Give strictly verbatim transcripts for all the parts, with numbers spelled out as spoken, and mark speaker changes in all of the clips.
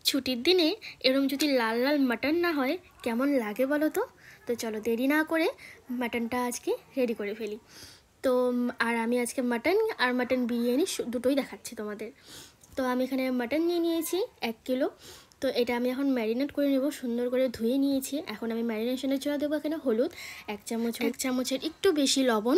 Speaker 1: ছুটির দিনে এরম যদি লাল লাল মাটন না হয় কেমন লাগে বলো তো। তো চলো দেরি না করে মাটনটা আজকে রেডি করে ফেলি। তো আর আমি আজকে মাটন আর মাটন বিরিয়ানি দুটোই দেখাচ্ছি তোমাদের। তো আমি এখানে মাটন নিয়ে নিয়েছি এক কিলো। তো এটা আমি এখন ম্যারিনেট করে নেব, সুন্দর করে ধুয়ে নিয়েছি। এখন আমি ম্যারিনেশনের জন্য দেবো এখানে হলুদ এক চামচ, এক চামচের একটু বেশি লবণ,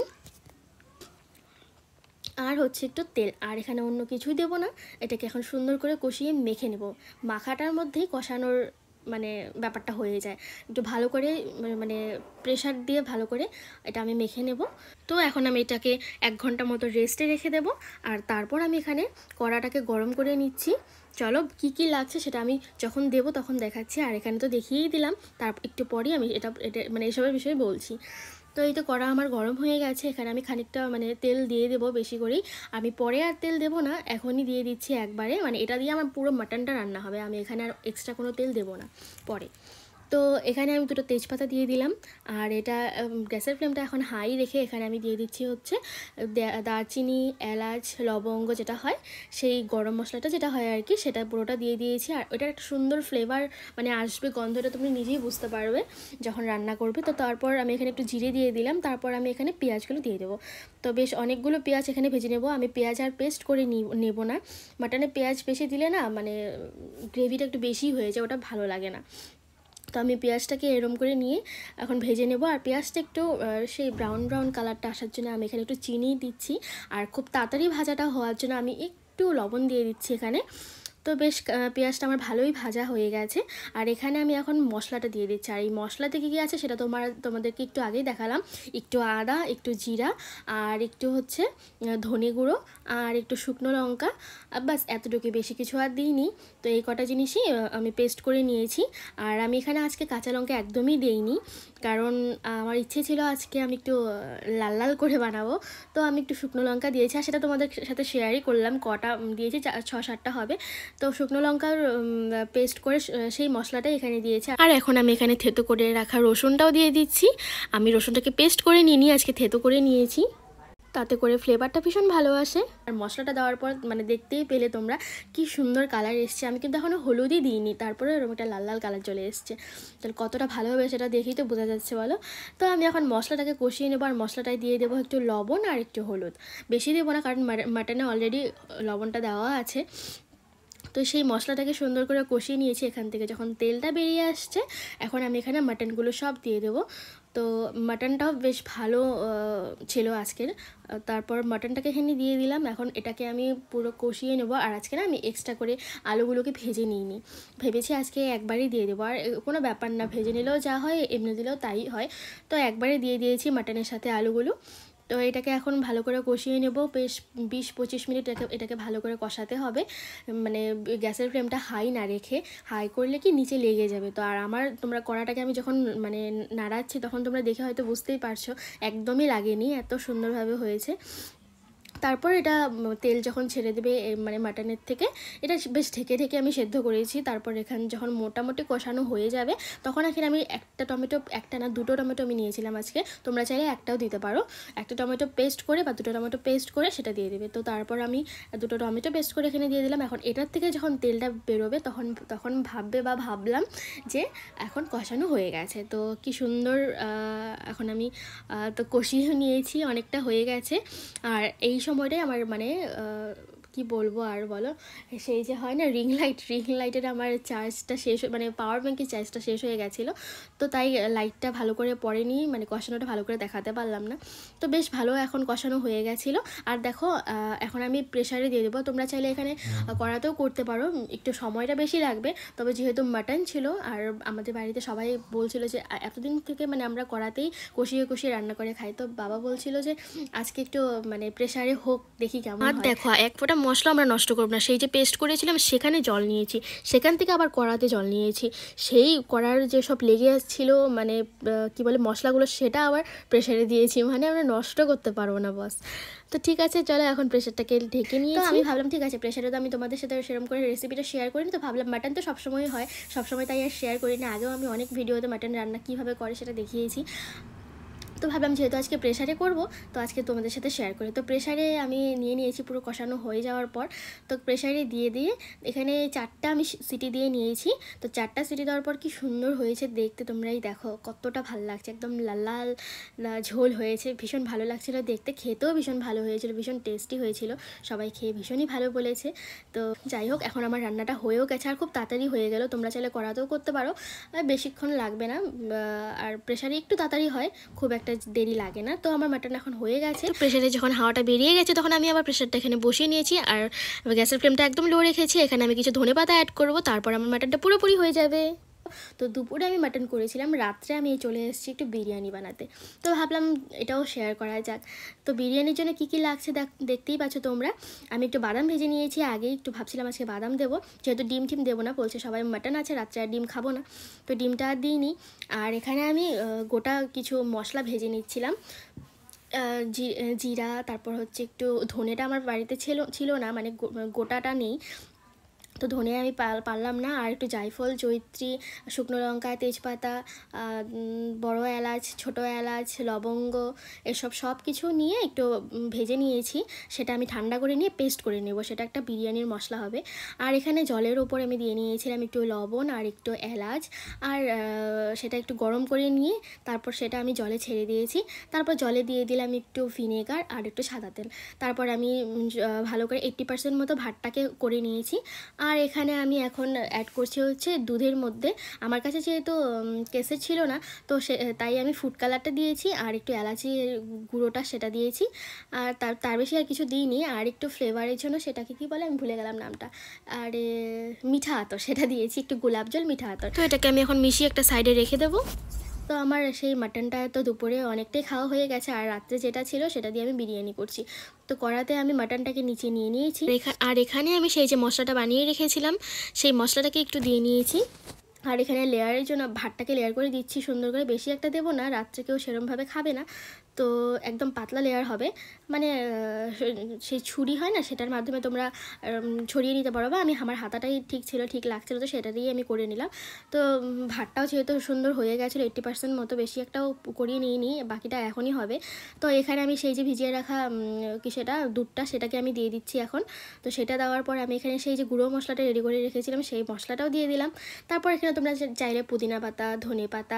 Speaker 1: আর হচ্ছে একটু তেল। আর এখানে অন্য কিছুই দেবো না। এটাকে এখন সুন্দর করে কষিয়ে মেখে নেব। মাখাটার মধ্যেই কষানোর মানে ব্যাপারটা হয়ে যায়। একটু ভালো করে মানে প্রেশার দিয়ে ভালো করে এটা আমি মেখে নেব। তো এখন আমি এটাকে এক ঘন্টা মতো রেস্টে রেখে দেব। আর তারপর আমি এখানে কড়াটাকে গরম করে নিচ্ছি। চলো কি কি লাগছে সেটা আমি যখন দেবো তখন দেখাচ্ছি। আর এখানে তো দেখিয়েই দিলাম, তার একটু পরেই আমি এটা এটা মানে এসবের বিষয়ে বলছি। তো এই তো কড়া আমার গরম হয়ে গেছে। এখানে আমি খানিকটা মানে তেল দিয়ে দেবো বেশি করেই। আমি পরে আর তেল দেবো না, এখনই দিয়ে দিচ্ছি একবারে। মানে এটা দিয়ে আমার পুরো মাটনটা রান্না হবে, আমি এখানে আর এক্সট্রা কোনো তেল দেবো না পরে। তো এখানে আমি দুটো তেজপাতা দিয়ে দিলাম। আর এটা গ্যাসের ফ্লেমটা এখন হাই রেখে এখানে আমি দিয়ে দিচ্ছি হচ্ছে দারচিনি, এলাচ, লবঙ্গ যেটা হয়, সেই গরম মশলাটা যেটা হয় আর কি, সেটা পুরোটা দিয়ে দিয়েছি। আর ওটার একটা সুন্দর ফ্লেভার মানে আসবে, গন্ধটা তুমি নিজেই বুঝতে পারবে যখন রান্না করবে। তো তারপর আমি এখানে একটু জিরে দিয়ে দিলাম। তারপর আমি এখানে পেঁয়াজগুলো দিয়ে দেবো। তো বেশ অনেকগুলো পেঁয়াজ এখানে ভেজে নেবো। আমি পেঁয়াজ আর পেস্ট করে নেব না। মাটনে পেঁয়াজ বেশি দিলে না মানে গ্রেভিটা একটু বেশি হয়ে যায়, ওটা ভালো লাগে না। তো আমি পেঁয়াজটাকে এরম করে নিয়ে এখন ভেজে নেব। আর পেঁয়াজটা একটু সেই ব্রাউন ব্রাউন কালারটা আসার জন্য আমি এখানে একটু চিনি দিচ্ছি। আর খুব তাড়াতাড়ি ভাজাটা হওয়ার জন্য আমি একটু লবণ দিয়ে দিচ্ছি এখানে। তো বেশ পেঁয়াজটা আমার ভালোই ভাজা হয়ে গেছে। আর এখানে আমি এখন মশলাটা দিয়ে দিচ্ছি। আর এই মশলাতে কী কী আছে সেটা তোমার তোমাদেরকে একটু আগেই দেখালাম। একটু আদা, একটু জিরা, আর একটু হচ্ছে ধনে গুঁড়ো, আর একটু শুকনো লঙ্কা, বাস এতটুকু, বেশি কিছু আর দিইনি। তো এই কটা জিনিসই আমি পেস্ট করে নিয়েছি। আর আমি এখানে আজকে কাঁচা লঙ্কা একদমই দিইনি, কারণ আমার ইচ্ছে ছিল আজকে আমি একটু লাল লাল করে বানাবো। তো আমি একটু শুকনো লঙ্কা দিয়েছি, আর সেটা তোমাদের সাথে শেয়ারই করলাম। কটা দিয়েছি, ছ সাতটা হবে। তো শুকনো লঙ্কার পেস্ট করে সেই মশলাটা এখানে দিয়েছি। আর এখন আমি এখানে থেতো করে রাখা রসুনটাও দিয়ে দিচ্ছি। আমি রসুনটাকে পেস্ট করে নিয়ে আজকে থেতো করে নিয়েছি, তাতে করে ফ্লেভারটা ভীষণ ভালো আসে। আর মশলাটা দেওয়ার পর মানে দেখতেই পেলে তোমরা কি সুন্দর কালার এসছে। আমি কিন্তু এখনও হলুদই দিইনি, তারপরে এরকম একটা লাল লাল কালার চলে এসছে। তাহলে কতটা ভালো হবে সেটা দেখেই তো বোঝা যাচ্ছে বলো। তো আমি এখন মশলাটাকে কষিয়ে নেবো। আর মশলাটায় দিয়ে দেবো একটু লবণ আর একটু হলুদ, বেশি দেবো না কারণ মাটনে অলরেডি লবণটা দেওয়া আছে। তো সেই মশলাটাকে সুন্দর করে কষিয়ে নিয়েছি। এখান থেকে যখন তেলটা বেরিয়ে আসছে, এখন আমি এখানে মাটনগুলো সব দিয়ে দেবো। তো মাটনটাও বেশ ভালো ছিল আজকের। তারপর মাটনটাকে এখানে দিয়ে দিলাম। এখন এটাকে আমি পুরো কষিয়ে নেবো। আর আজকে না আমি এক্সট্রা করে আলুগুলোকে ভেজে নিইনি, ভেবেছি আজকে একবারই দিয়ে দেবো। আর কোনো ব্যাপার না, ভেজে নিলেও যা হয় এমনি দিলেও তাই হয়। তো একবারে দিয়ে দিয়েছি মাটনের সাথে আলুগুলো। তো এটাকে এখন ভালো করে কষিয়ে নেব। বেশ বিশ পঁচিশ মিনিট এটাকে এটাকে ভালো করে কষাতে হবে। মানে গ্যাসের ফ্লেমটা হাই না রেখে, হাই করলে কি নিচে লেগে যাবে। তো আর আমার তোমরা কড়াটাকে আমি যখন মানে নাড়াচ্ছি তখন তোমরা দেখে হয়তো বুঝতেই পারছো একদমই লাগেনি, এত সুন্দরভাবে হয়েছে। তারপর এটা তেল যখন ছেড়ে দেবে মানে মাটনের থেকে, এটা বেশ ঢেকে ঢেকে আমি সেদ্ধ করেছি। তারপর এখানে যখন মোটামুটি কষানো হয়ে যাবে তখন এখানে আমি একটা টমেটো, একটা না দুটো টমেটো আমি নিয়েছিলাম আজকে, তোমরা চাইলে একটাও দিতে পারো। একটা টমেটো পেস্ট করে বা দুটো টমেটো পেস্ট করে সেটা দিয়ে দেবে। তো তারপর আমি দুটো টমেটো পেস্ট করে এখানে দিয়ে দিলাম। এখন এটার থেকে যখন তেলটা বেরোবে তখন তখন ভাববে বা ভাবলাম যে এখন কষানো হয়ে গেছে। তো কি সুন্দর এখন আমি তো কষিয়ে নিয়েছি, অনেকটা হয়ে গেছে। আর এই সময়টাই আমার মানে কি বলবো আর বলো, সেই যে হয় না রিং লাইট, রিং লাইটের আমার চার্জটা শেষ, মানে পাওয়ার ব্যাঙ্কের চার্জটা শেষ হয়ে গেছিলো। তো তাই লাইটটা ভালো করে পড়েনি, মানে কষানোটা ভালো করে দেখাতে পারলাম না। তো বেশ ভালো এখন কষানো হয়ে গেছিলো। আর দেখো এখন আমি প্রেশারে দিয়ে দেবো। তোমরা চাইলে এখানে কড়াতেও করতে পারো, একটু সময়টা বেশি লাগবে। তবে যেহেতু মাটন ছিল আর আমাদের বাড়িতে সবাই বলছিল যে এতদিন থেকে মানে আমরা কড়াতেই কষিয়ে কষিয়ে রান্না করে খাই, তো বাবা বলছিল যে আজকে একটু মানে প্রেশারে হোক, দেখি কেমন হয়। আর দেখো এক ফোঁটা মশলা আমরা নষ্ট করব না, সেই যে পেস্ট করেছিলাম সেখানে জল নিয়েছি, সেখান থেকে আবার কড়াতে জল নিয়েছি, সেই কড়ার যেসব লেগে আসছিল মানে কি বলে মশলাগুলো, সেটা আবার প্রেশারে দিয়েছি, মানে আমরা নষ্ট করতে পারবো না বস। তো ঠিক আছে চলো এখন প্রেশারটাকে ঢেকে নিয়ে আমি ভাবলাম ঠিক আছে প্রেশারে তো আমি তোমাদের সাথে সেরকম করে রেসিপিটা শেয়ার করিনি, তো ভাবলাম মাটন তো সবসময় হয়, সবসময় তাই আর শেয়ার করি না। আগেও আমি অনেক ভিডিওতে মাটন রান্না কীভাবে করে সেটা দেখিয়েছি। তো ভাবলাম যেহেতু আজকে প্রেশারে করব, তো আজকে তোমাদের সাথে শেয়ার করি। তো প্রেশারে আমি নিয়ে নিয়েছি পুরো কষানো হয়ে যাওয়ার পর, তো প্রেশারে দিয়ে দিয়ে এখানে চারটা আমি সিটি দিয়ে নিয়েছি। তো চারটা সিটি দেওয়ার পর কি সুন্দর হয়েছে দেখতে, তোমরাই দেখো কতটা ভালো লাগছে, একদম লাল লাল ঝোল হয়েছে, ভীষণ ভালো লাগছিলো দেখতে, খেতেও ভীষণ ভালো হয়েছিল, ভীষণ টেস্টি হয়েছিল, সবাই খেয়ে ভীষণই ভালো বলেছে। তো যাই হোক, এখন আমার রান্নাটা হয়েও গেছে আর খুব তাড়াতাড়ি হয়ে গেল। তোমরা চাইলে কড়াতেও করতে পারো, বেশিক্ষণ লাগবে না, আর প্রেশারে একটু তাড়াতাড়ি হয়, খুব একটা দেরি লাগে না। তো আমার মাটন এখন হয়ে গেছে। প্রেশারে যখন হাওয়াটা বেরিয়ে গেছে তখন আমি আবার প্রেশারটা এখানে বসিয়ে নিয়েছি, আর গ্যাসের ফ্লেমটা একদম লো রেখেছি। এখানে আমি কিছু ধনেপাতা অ্যাড করবো, তারপর আমার মাটনটা পুরোপুরি হয়ে যাবে। তো দুপুরে আমি মাটন করেছিলাম, রাত্রে আমি চলে এসেছি একটু বিরিয়ানি বানাতে। তো ভাবলাম এটাও শেয়ার করা যাক। তো বিরিয়ানির জন্য কী কী লাগছে দেখতেই পাচ্ছ তোমরা। আমি একটু বাদাম ভেজে নিয়েছি আগেই, একটু ভাবছিলাম আজকে বাদাম দেবো, যেহেতু ডিম টিম দেবো না, বলছে সবাই মাটন আছে, রাত্রে আর ডিম খাবো না, তো ডিমটা আর দিইনি। আর এখানে আমি গোটা কিছু মশলা ভেজে নিচ্ছিলাম, জিরা, তারপর হচ্ছে একটু ধনেটা আমার বাড়িতে ছিল ছিল না, মানে গোটাটা নেই, তো ধনে আমি পারলাম না। আর একটু জায়ফল, জয়িত্রী, শুকনো লঙ্কা, তেজপাতা, বড় এলাচ, ছোট এলাচ, লবঙ্গ, এসব সব কিছু নিয়ে একটু ভেজে নিয়েছি, সেটা আমি ঠান্ডা করে নিয়ে পেস্ট করে নেব, সেটা একটা বিরিয়ানির মশলা হবে। আর এখানে জলের ওপর আমি দিয়ে নিয়েছিলাম একটু লবণ আর একটু এলাচ, আর সেটা একটু গরম করে নিয়ে তারপর সেটা আমি জলে ছেড়ে দিয়েছি। তারপর জলে দিয়ে দিলাম একটু ভিনেগার আর একটু সাদা তেল। তারপর আমি ভালো করে এইট্টি পার্সেন্ট মতো ভাতটাকে করে নিয়েছি। আর এখানে আমি এখন অ্যাড করছি হচ্ছে দুধের মধ্যে, আমার কাছে যেহেতু কেসের ছিল না, তো সে তাই আমি ফুড কালারটা দিয়েছি আর একটু এলাচি গুঁড়োটা সেটা দিয়েছি, আর তার তার বেশি আর কিছু দিইনি। আর একটু ফ্লেভারের জন্য সেটাকে কি বলে আমি ভুলে গেলাম নামটা, আর মিঠা আতর সেটা দিয়েছি, একটু গোলাপ জল, মিঠা আতর। তো এটাকে আমি এখন মিশিয়ে একটা সাইডে রেখে দেবো। তো আমার সেই মাটনটা তো দুপুরে অনেকটাই খাওয়া হয়ে গেছে, আর রাত্রে যেটা ছিল সেটা দিয়ে আমি বিরিয়ানি করছি। তো কড়াতে আমি মাটনটাকে নিচে নিয়ে নিয়েছি, আর এখানে আমি সেই যে মশলাটা বানিয়ে রেখেছিলাম সেই মশলাটাকে একটু দিয়ে নিয়েছি। আর এখানে লেয়ারের জন্য ভাতটাকে লেয়ার করে দিচ্ছি সুন্দর করে, বেশি একটা দেবো না, রাত্রে কেউ সেরমভাবে খাবে না, তো একদম পাতলা লেয়ার হবে, মানে সেই ছুরি হয় না সেটার মাধ্যমে তোমরা ছড়িয়ে নিতে পারো, বা আমি আমার হাতাটাই ঠিক ছিল, ঠিক লাগছিলো, তো সেটা দিয়েই আমি করে নিলাম। তো ভাতটাও যেহেতু সুন্দর হয়ে গেছিলো, এইট্টি পার্সেন্ট মতো, বেশি একটাও করিয়ে নিয়ে নিই, বাকিটা এখনই হবে। তো এখানে আমি সেই যে ভিজিয়ে রাখা কি সেটা দুধটা, সেটাকে আমি দিয়ে দিচ্ছি এখন। তো সেটা দেওয়ার পর আমি এখানে সেই যে গুঁড়ো মশলাটা রেডি করে রেখেছিলাম সেই মশলাটাও দিয়ে দিলাম। তারপর এখানে তোমরা চাইলে পুদিনা পাতা, ধনে পাতা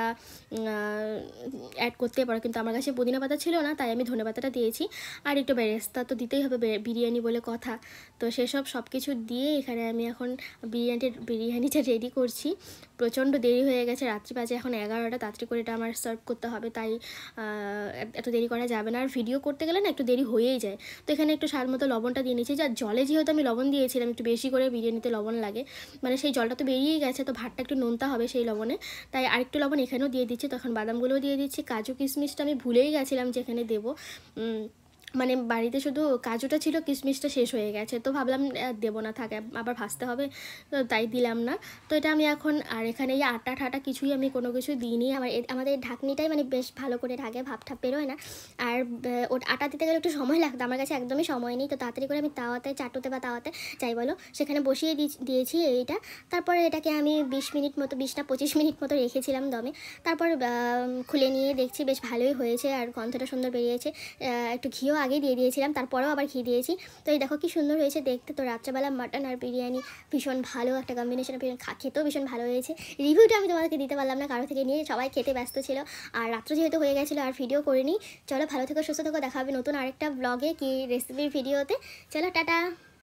Speaker 1: অ্যাড করতে পারো, কিন্তু আমার কাছে পুদিনা পাতা ছিল না, তাই আমি ধনে পাতাটা দিয়েছি। আর একটু বেরেস্তা তো দিতেই হবে, বিরিয়ানি বলে কথা। তো সেসব সব কিছু দিয়ে এখানে আমি এখন বিরিয়ানিটা বিরিয়ানিটা রেডি করছি। প্রচণ্ড দেরি হয়ে গেছে, রাত্রি বাজে এখন এগারোটা, তাড়াতাড়ি করে এটা আমার সার্ভ করতে হবে, তাই এত দেরি করা যাবে না। আর ভিডিও করতে গেলে না একটু দেরি হয়েই যায়। তো এখানে একটু স্বাদ মতো লবণটা দিয়ে নিয়েছি, যা জলে যেহেতু আমি লবণ দিয়েছিলাম, একটু বেশি করে বিরিয়ানিতে লবণ লাগে, মানে সেই জলটা তো বেরিয়েই গেছে, তো ভাতটা একটু নোনতা হবে সেই লবণে, তাই আরেকটু লবণ এখানেও দিয়ে দিচ্ছি। তখন বাদামগুলোও দিয়ে দিচ্ছি, কাজু কিশমিশটা আমি ভুলেই গেছিলাম যেখানে দেবো, মানে বাড়িতে শুধু কাজুটা ছিল, কিশমিশটা শেষ হয়ে গেছে, তো ভাবলাম দেবো না, থাকে আবার ভাজতে হবে, তো তাই দিলাম না। তো এটা আমি এখন, আর এখানে এই আটা ঠাটা কিছুই আমি কোনো কিছু দিইনি, আমার আমাদের ঢাকনিটাই মানে বেশ ভালো করে ঢাকে, ভাব ঠাপ বেরোয় না। আর ওটা আটা দিতে গেলে একটু সময় লাগতো, আমার কাছে একদমই সময় নেই, তো তাড়াতাড়ি করে আমি তাওয়াতে, চাটুতে বা তাওয়াতে যাই বলো, সেখানে বসিয়ে দিয়েছি এইটা। তারপরে এটাকে আমি বিশ মিনিট মতো, বিশ না পঁচিশ মিনিট মতো রেখেছিলাম দমে। তারপর খুলে নিয়ে দেখছি বেশ ভালোই হয়েছে, আর গন্ধটা সুন্দর বেরিয়েছে। একটু ঘিও আগে দিয়ে দিয়েছিলাম, তারপরেও আবার ঘি দিয়েছি। তো এই দেখো কি সুন্দর হয়েছে দেখতে। তো রাত্রেবেলা মাটন আর বিরিয়ানি ভীষণ ভালো একটা কম্বিনেশন, খেতেও ভীষণ ভালো হয়েছে। রিভিউটা আমি তোমাদেরকে দিতে পারলাম না, কারো থেকে নিয়ে, সবাই খেতে ব্যস্ত ছিল, আর রাত্র যেহেতু হয়ে গেছিলো আর ভিডিও করিনি। চলো ভালো থেকো, সুস্থ থেকো, দেখা হবে নতুন আরেকটা ব্লগে কি রেসিপির ভিডিওতে। চলো টাটা।